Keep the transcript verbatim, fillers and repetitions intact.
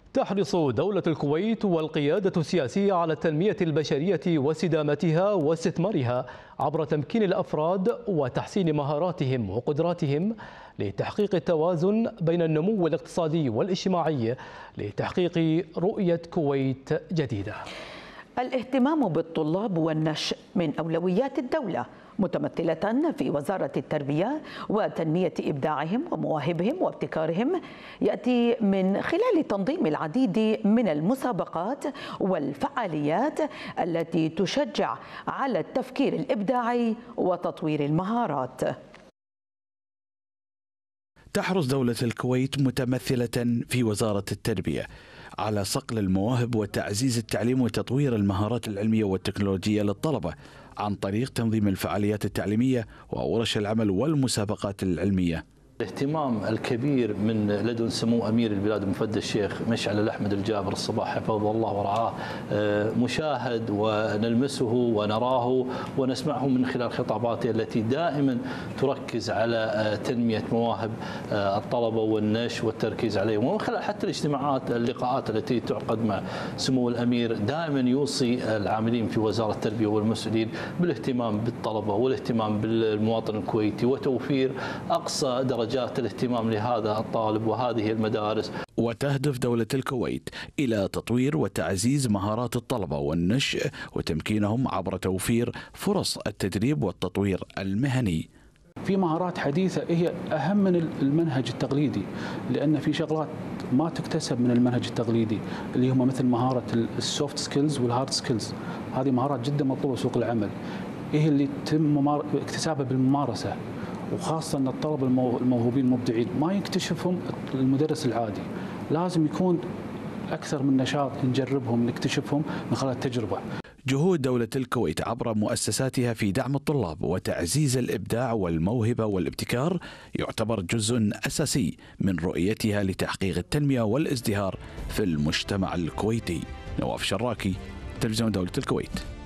تحرص دولة الكويت والقيادة السياسية على التنمية البشرية واستدامتها واستثمارها عبر تمكين الأفراد وتحسين مهاراتهم وقدراتهم لتحقيق التوازن بين النمو الاقتصادي والاجتماعي لتحقيق رؤية كويت جديدة. الاهتمام بالطلاب والنشء من أولويات الدولة، متمثلة في وزارة التربية وتنمية إبداعهم ومواهبهم وابتكارهم، يأتي من خلال تنظيم العديد من المسابقات والفعاليات التي تشجع على التفكير الإبداعي وتطوير المهارات. تحرص دولة الكويت متمثلة في وزارة التربية على صقل المواهب وتعزيز التعليم وتطوير المهارات العلمية والتكنولوجية للطلبة عن طريق تنظيم الفعاليات التعليمية وورش العمل والمسابقات العلمية. الاهتمام الكبير من لدن سمو أمير البلاد المفدى الشيخ مشعل الأحمد الجابر الصباح حفظه الله ورعاه مشاهد ونلمسه ونراه ونسمعه من خلال خطاباته التي دائما تركز على تنمية مواهب الطلبة والنشء والتركيز عليهم، ومن خلال حتى الاجتماعات اللقاءات التي تعقد مع سمو الأمير دائما يوصي العاملين في وزارة التربية والمسؤولين بالاهتمام بالطلبة والاهتمام بالمواطن الكويتي وتوفير أقصى درجة جاءت الاهتمام لهذا الطالب وهذه المدارس. وتهدف دولة الكويت إلى تطوير وتعزيز مهارات الطلبة والنشء وتمكينهم عبر توفير فرص التدريب والتطوير المهني. في مهارات حديثة هي أهم من المنهج التقليدي، لأن في شغلات ما تكتسب من المنهج التقليدي اللي هم مثل مهارة السوفت سكيلز والهارد سكيلز. هذه مهارات جدا مطلوبة سوق العمل، هي اللي تم اكتسابها بالممارسة، وخاصة أن الطلبة الموهوبين المبدعين ما يكتشفهم المدرس العادي، لازم يكون أكثر من نشاط نجربهم نكتشفهم من خلال التجربة. جهود دولة الكويت عبر مؤسساتها في دعم الطلاب وتعزيز الإبداع والموهبة والابتكار يعتبر جزء أساسي من رؤيتها لتحقيق التنمية والازدهار في المجتمع الكويتي. نواف شراكي، تلفزيون دولة الكويت.